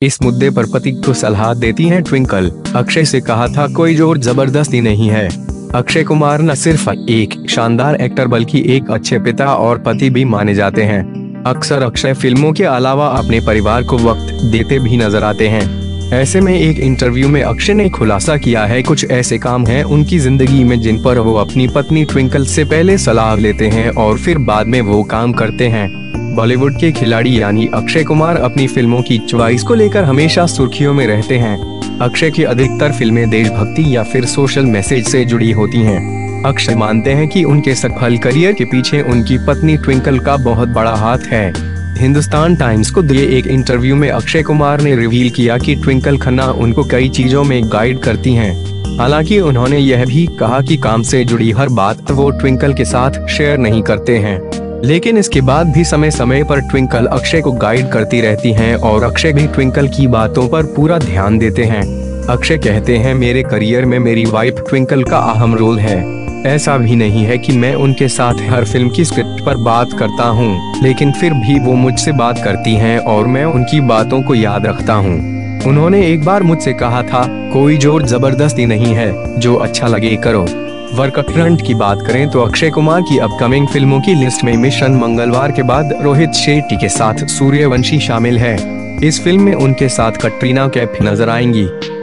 इस मुद्दे पर पति को सलाह देती हैं ट्विंकल। अक्षय से कहा था कोई जोर जबरदस्ती नहीं है। अक्षय कुमार न सिर्फ एक शानदार एक्टर बल्कि एक अच्छे पिता और पति भी माने जाते हैं। अक्सर अक्षय फिल्मों के अलावा अपने परिवार को वक्त देते भी नजर आते हैं। ऐसे में एक इंटरव्यू में अक्षय ने खुलासा किया है कुछ ऐसे काम हैं उनकी जिंदगी में जिन पर वो अपनी पत्नी ट्विंकल से पहले सलाह लेते हैं और फिर बाद में वो काम करते हैं। बॉलीवुड के खिलाड़ी यानी अक्षय कुमार अपनी फिल्मों की चॉइस को लेकर हमेशा सुर्खियों में रहते हैं। अक्षय की अधिकतर फिल्में देशभक्ति या फिर सोशल मैसेज से जुड़ी होती हैं। अक्षय मानते हैं कि उनके सफल करियर के पीछे उनकी पत्नी ट्विंकल का बहुत बड़ा हाथ है। हिंदुस्तान टाइम्स को दिए एक इंटरव्यू में अक्षय कुमार ने रिवील किया कि ट्विंकल खन्ना उनको कई चीजों में गाइड करती हैं। हालांकि उन्होंने यह भी कहा कि काम से जुड़ी हर बात वो ट्विंकल के साथ शेयर नहीं करते हैं, लेकिन इसके बाद भी समय समय पर ट्विंकल अक्षय को गाइड करती रहती हैं और अक्षय भी ट्विंकल की बातों पर पूरा ध्यान देते हैं। अक्षय कहते हैं मेरे करियर में मेरी वाइफ ट्विंकल का अहम रोल है। ऐसा भी नहीं है कि मैं उनके साथ हर फिल्म की स्क्रिप्ट पर बात करता हूं, लेकिन फिर भी वो मुझसे बात करती हैं और मैं उनकी बातों को याद रखता हूं। उन्होंने एक बार मुझसे कहा था कोई जोर जबरदस्ती नहीं है, जो अच्छा लगे करो। वर्क फ्रंट की बात करें तो अक्षय कुमार की अपकमिंग फिल्मों की लिस्ट में मिशन मंगलवार के बाद रोहित शेट्टी के साथ सूर्यवंशी शामिल है। इस फिल्म में उनके साथ कटरीना कैफ नजर आएंगी।